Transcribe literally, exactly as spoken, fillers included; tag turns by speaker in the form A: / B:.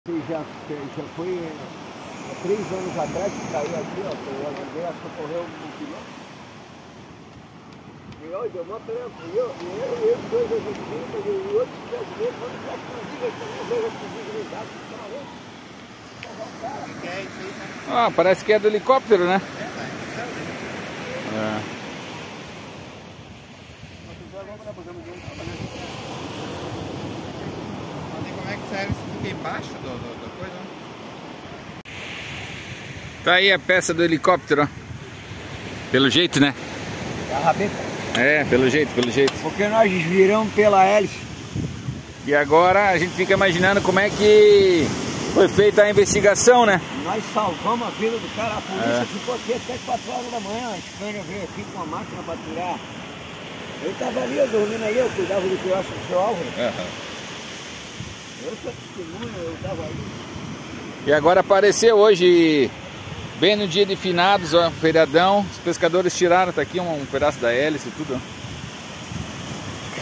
A: Já, já foi há três anos atrás que caiu aqui, ó, eu mandei a socorrer um piloto. E olha, deu mó trampo, e eu, e eu, eu, dois executivos, e outros brasileiros, quando já explodiu, eles também dois explosivos ligados,
B: O que é isso aí, né?
C: Ah, parece que é do helicóptero, né?
B: É, vai.
C: É.
B: Como é que serve se fica embaixo do, do, da coisa?
C: Tá aí a peça do helicóptero, ó. Pelo jeito, né?
A: a rabeta.
C: É, pelo jeito, pelo jeito.
A: Porque nós desviramos pela hélice.
C: E agora a gente fica imaginando como é que foi feita a investigação, né?
A: Nós salvamos a vida do cara, a polícia
C: É.
A: ficou aqui até quatro horas da manhã, a Scania veio aqui com a máquina para tirar. Eu estava ali, eu dormindo aí, eu cuidava do que eu acho do seu Álvaro.
C: Uhum.
A: Eu sou testemunha, eu estava ali.
C: E agora apareceu hoje, bem no dia de finados, ó, feriadão, os pescadores tiraram, tá aqui um, um pedaço da hélice e tudo, ó.